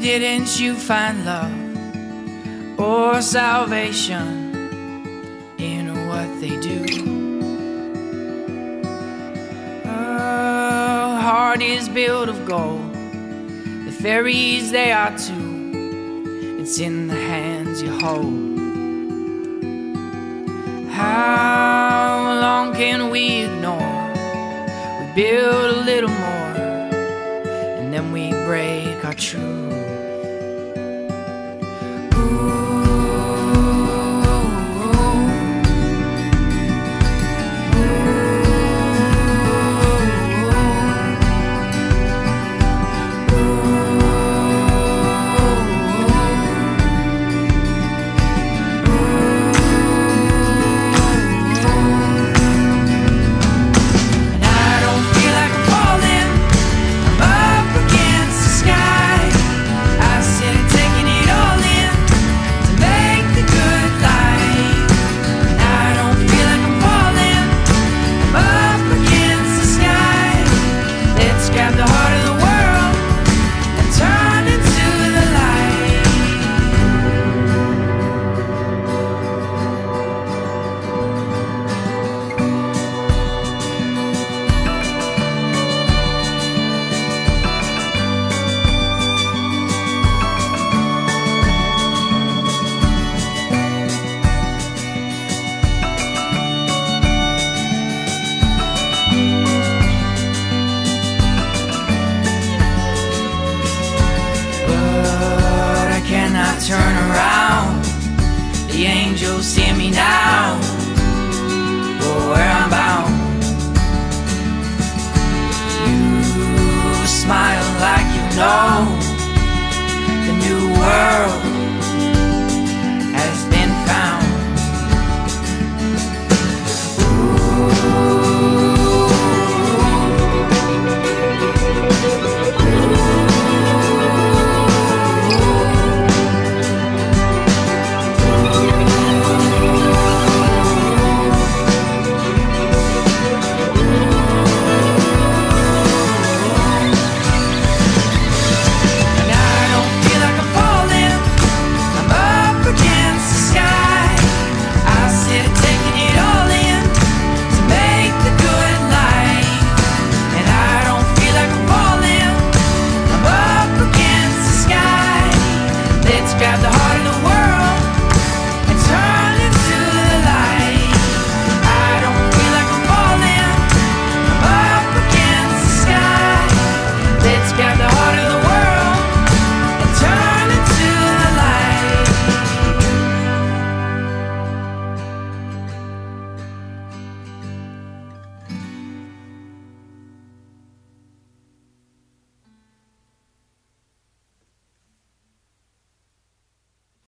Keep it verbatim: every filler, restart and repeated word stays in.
didn't you find love or salvation in what they do? A heart is built of gold, the fairies they are too. It's in the hands you hold. How long can we ignore? We build a little more, and then we break our truth. Turn around, the angels hear me now.